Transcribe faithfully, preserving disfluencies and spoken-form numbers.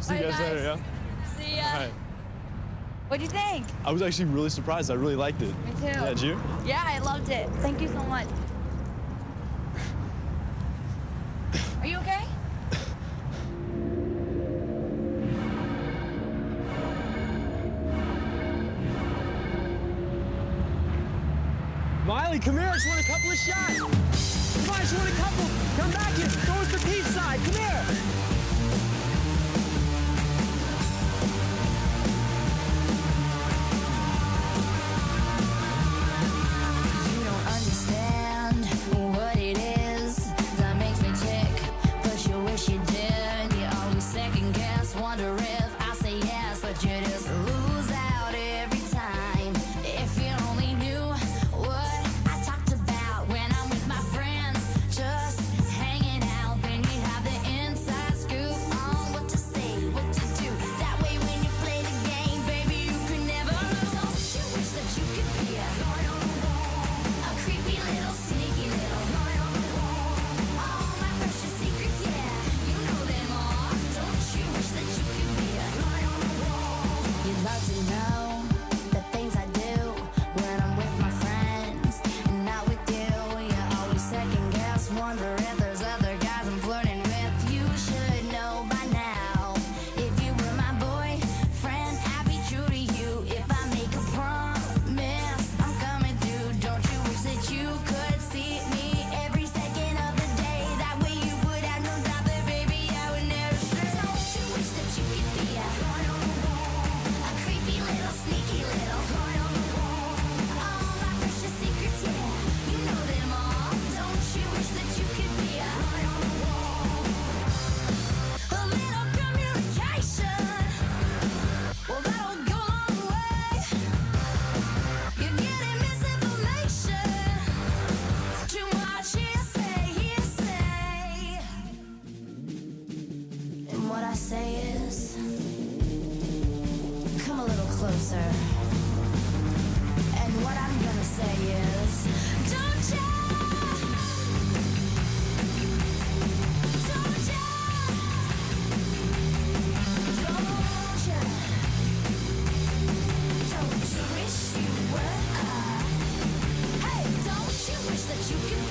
See you guys, guys later, yeah? See ya. All right. What'd you think? I was actually really surprised. I really liked it. Me too. Yeah, did you? Yeah, I loved it. Thank you so much. Are you okay? Miley, come here. I just want a couple of shots. Come on, I just want a couple. Come back here. Go with the peach side. Come here. You don't understand what it is that makes me tick, but you wish you did. You always second guess, wonder if I say yes, but you just lose out every time. If you only knew what I talked about when I'm with my friends, just hanging out, then you have the inside scoop on what to say, what to do. That way when you play the game, baby, you can never lose. Don't you wish that you could be a a creepy little, sneaky little all my precious secrets, yeah, you know them all. Don't you wish that you could be a you'd love to know the things I do when I'm with my friends and not with you. You always second guess, wonder if there's other guys I'm flirting with. You should know by now. If you were my boyfriend, I'd be true to you. If I make a promise, I'm coming through. Don't you wish that you could see me every second of the day? That way you would have no doubt that, baby, I would never stray. Don't you wish that you could be a a creepy little, sneaky little all my precious secrets, yeah, you know them all. Don't you wish that you could be a a little communication? Well, that'll go a long way. You're getting misinformation. Too much hearsay, hearsay. And what I say is, come a little closer. And what I'm gonna say is, don't ya? Don't ya? Don't ya? Don't you wish you were? Uh, hey, don't you wish that you could